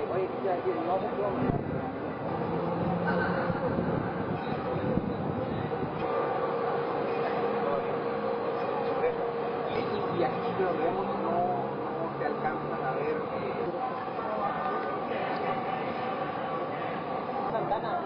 Oye, ¿qué te decir? No se toma. Y aquí que lo vemos no se alcanzan a ver. Santana.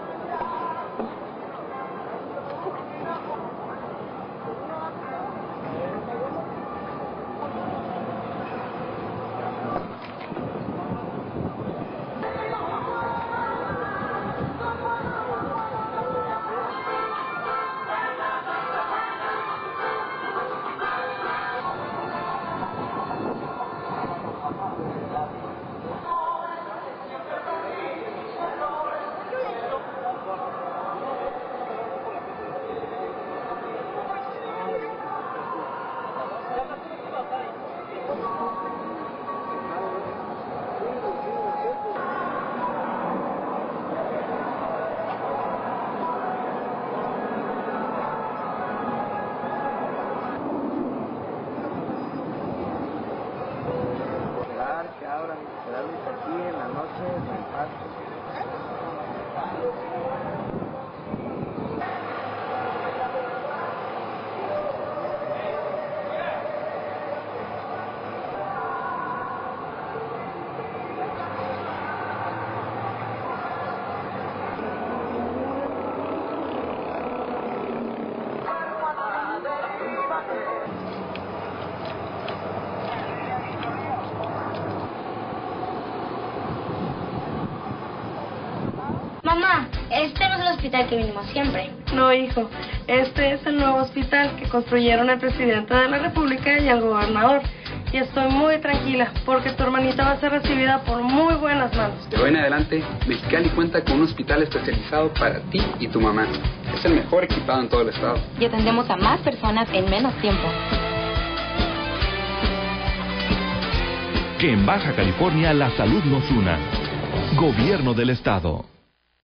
Que abran, quedarles aquí en la noche en el parque. Mamá, este no es el hospital que vinimos siempre. No, hijo, este es el nuevo hospital que construyeron el presidente de la República y el gobernador. Y estoy muy tranquila porque tu hermanita va a ser recibida por muy buenas manos. De hoy en adelante, Mexicali cuenta con un hospital especializado para ti y tu mamá. Es el mejor equipado en todo el estado. Y atendemos a más personas en menos tiempo. Que en Baja California la salud nos una. Gobierno del Estado.